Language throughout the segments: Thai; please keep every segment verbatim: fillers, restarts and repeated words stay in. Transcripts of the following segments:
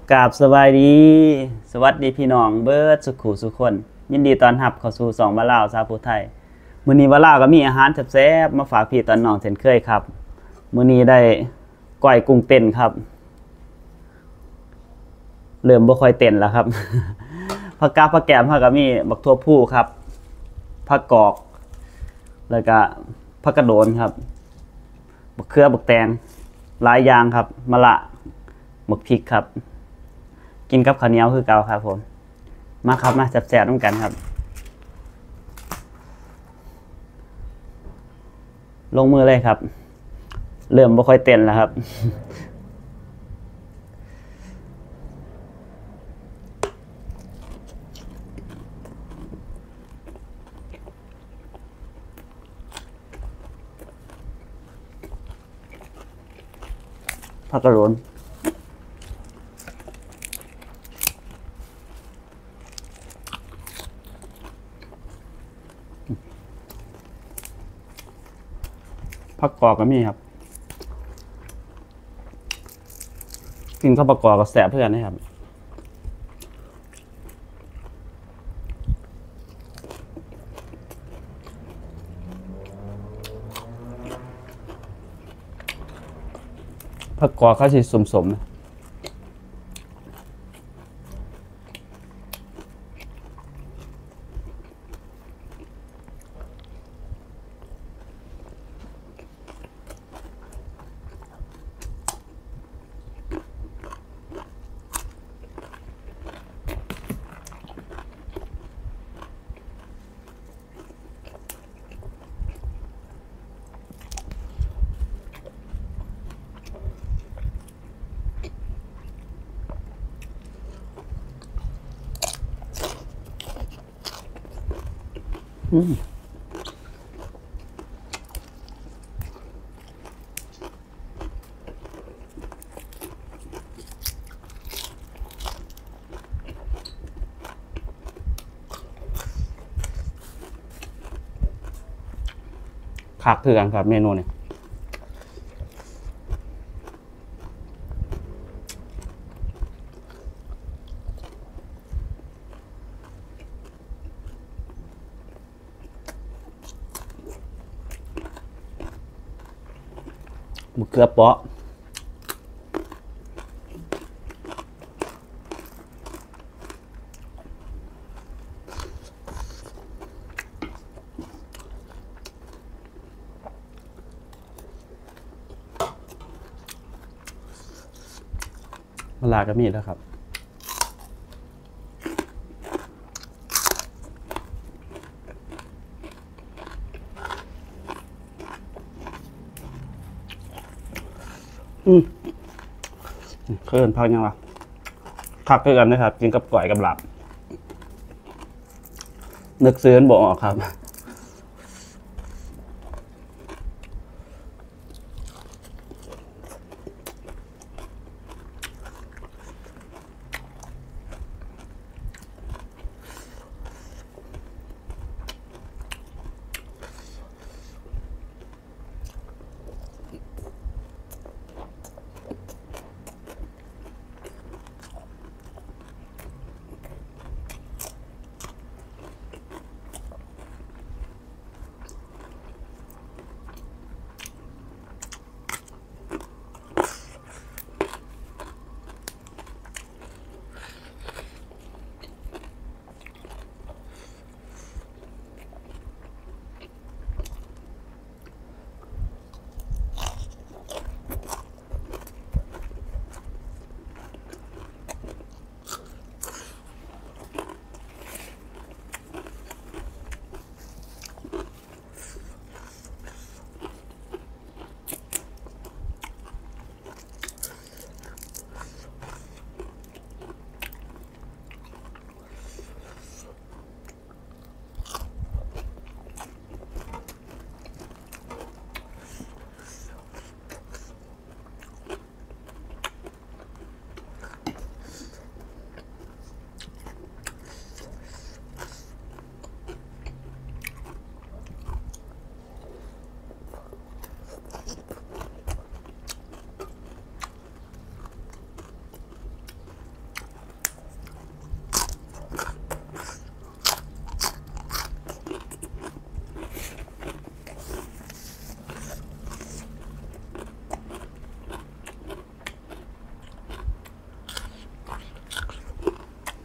กราบสบายดีสวัสดีพี่น้องเบิดสุขุสุขคนยินดีต้อนรับเข้าสู่สองบ้านลาวชาวพุทธไทยมื้อนี้บ้านลาวก็มีอาหารแซ่บๆมาฝากพี่ตอนน้องเช่นเคยครับมื้อนี้ได้ก้อยกุ้งเต้นครับเริ่มบ่ค่อยเต้นแล้วครับผักกาดผักแกมเฮาก็มีบักทั่วผู้ครับผักกอกแล้วก็ผักกระโดนครับบักเขือบักแตงหลายอย่างครับมะละบักพริกครับกินกับข้าวเหนียวคือเก่าครับผมมาครับมาแซ่บๆร่วมกันครับลงมือเลยครับเริ่มบ่ค่อยเต้นแล้วครับผักกระโดนผักกอกก็มีครับกินข้าวผักกอกกับแซ่บเพื่อนนะครับผักกอกเขาสิสมๆอืมคักคือกันครับเมนูนี้มะเขือเปาะมะลาก็มีแล้วครับอืมเคินพักยังวะคักคือกันนะครับกินกับก๋วยกับหลับนึกซื้อบอกออกครับ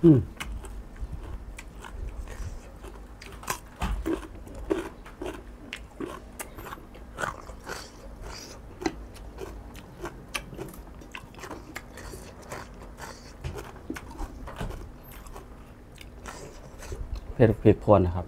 อืมเผ็ดพริกพวนนะครับ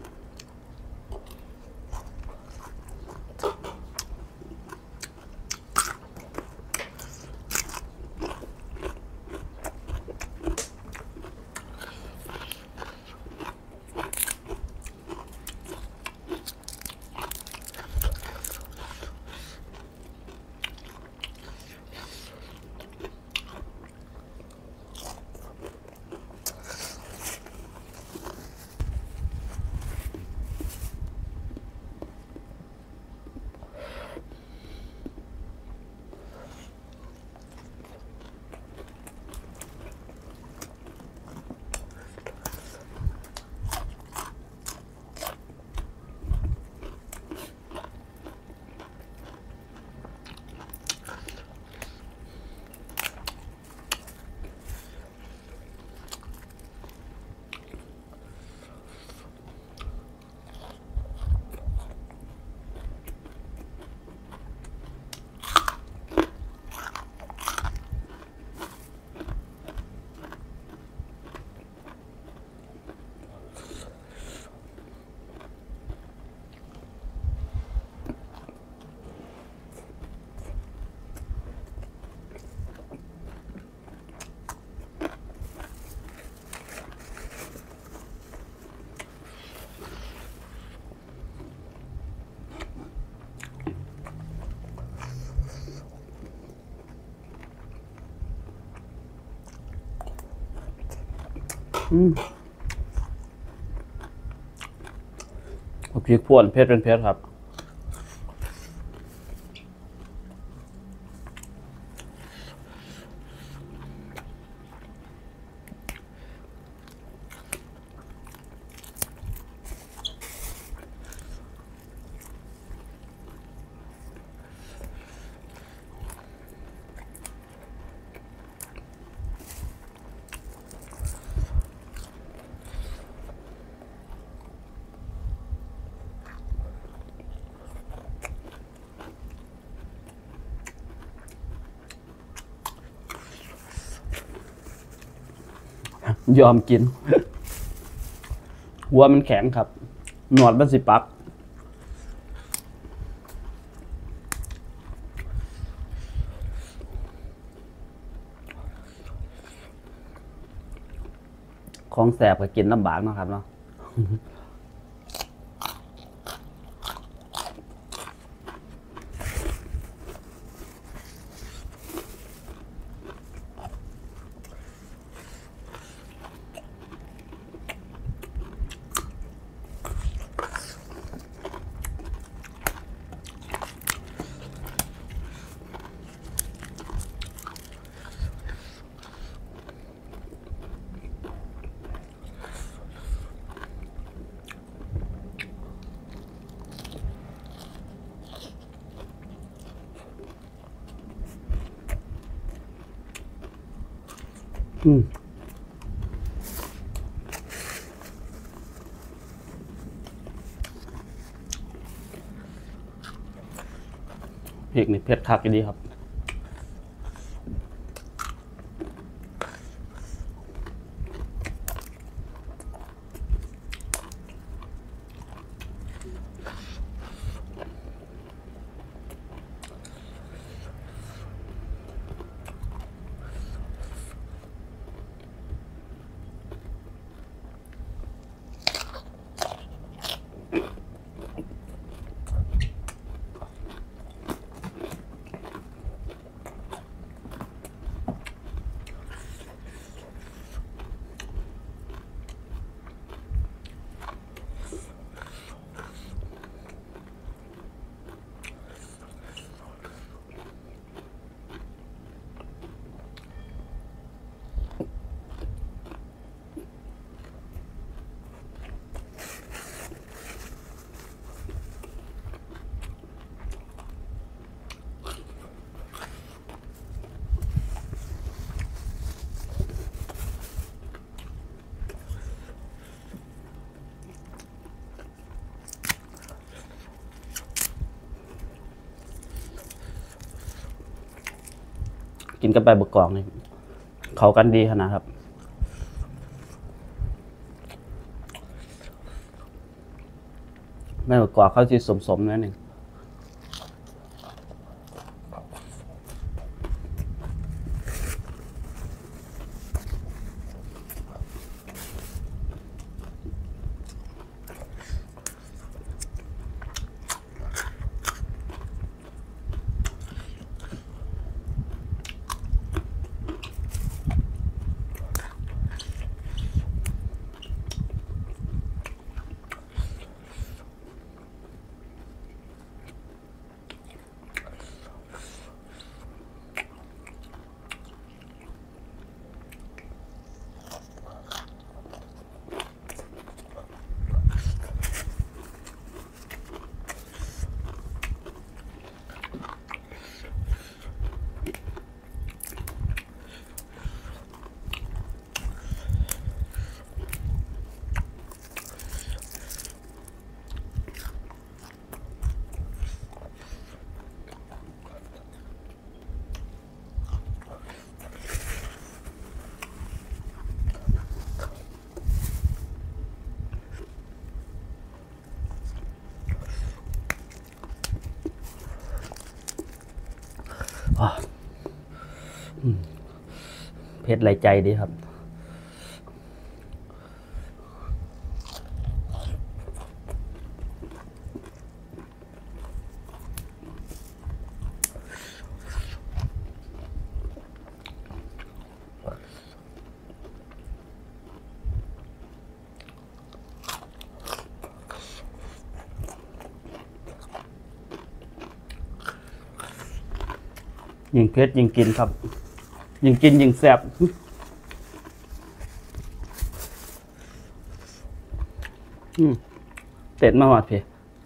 อืมพริกพวนเผ็ดเป็นเผ็ดครับยอมกินหัวมันแข็งครับหนวดมันสิปักของแสบก็กินลำบากเนาะครับเนาะอืมพริกนี่เผ็ดคักดีครับกินกับใบบักกอกนี่เข้ากันดีขนาดครับใบบักกอกเขาจะสมๆนิดนึงเผ็ดไหลใจดีครับยิ่งเผ็ดยิ่งกินครับยิ่งกินยิ่งแซ่บอืมเต็ดมาหอดพี่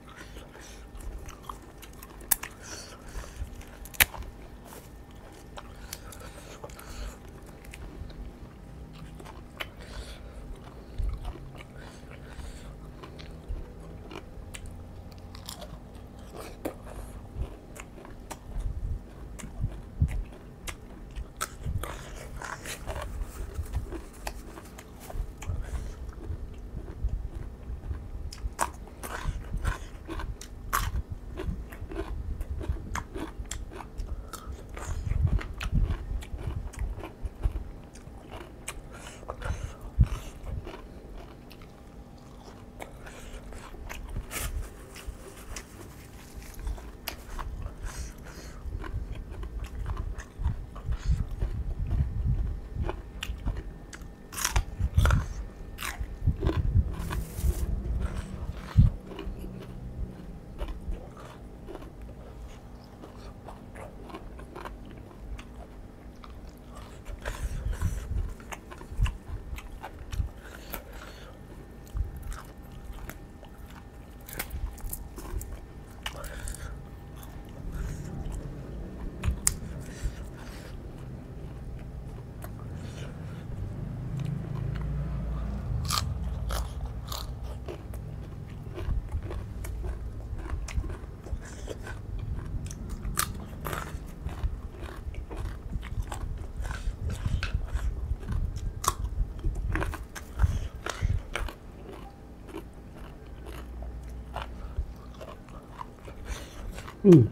อืม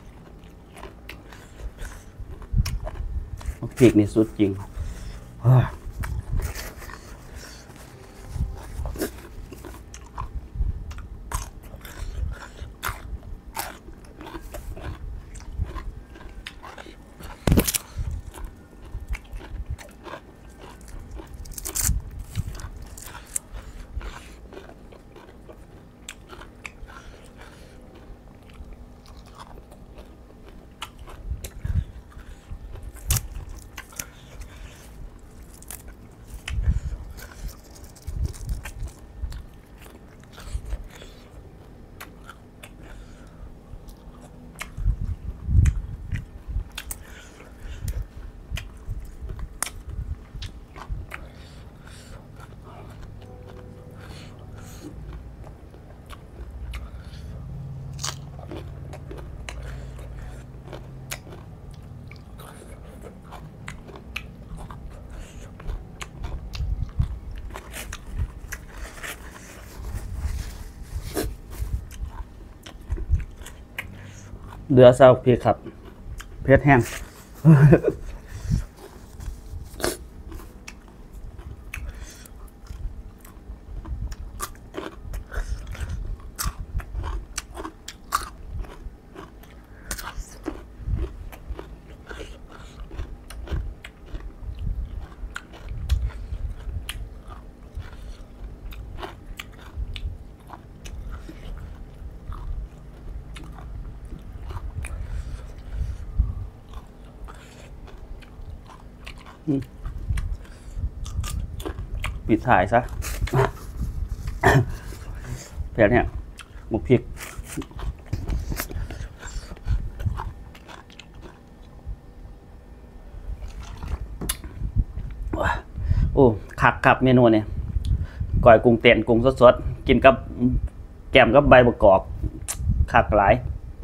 พริกนี่สุดจริงเดือดซาวพริกครับเผ็ดแห้งปิดถ่ายซะเผ็ดเนี่ยหมกพริกโอ้คักครับเมนูเนี่ยก้อยกุ้งเต้นกุ้งสดๆกินกับแกมกับใบมะกอกคักหลาย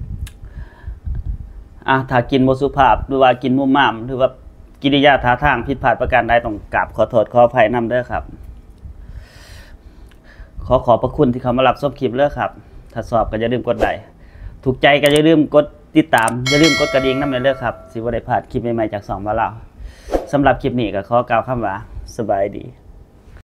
อ่ะถ้ากินโมสุภาพหรือว่ากินมุ่มม่ามหรือว่ากิริยาท่าทางผิดพลาดประการใดต้องกราบขอโทษขออภัยนำเด้อครับขอขอบพระคุณที่เขามารับชมคลิปเด้อครับถ้าชอบก็อย่าลืมกดไลค์ถูกใจก็อย่าลืมกดติดตามอย่าลืมกดกระดิ่งนำเด้อครับสิบ่ได้พลาดคลิปใหม่ๆจากสองมาเล่าสำหรับคลิปนี้ก็ขอกล่าวคำว่าสบายดี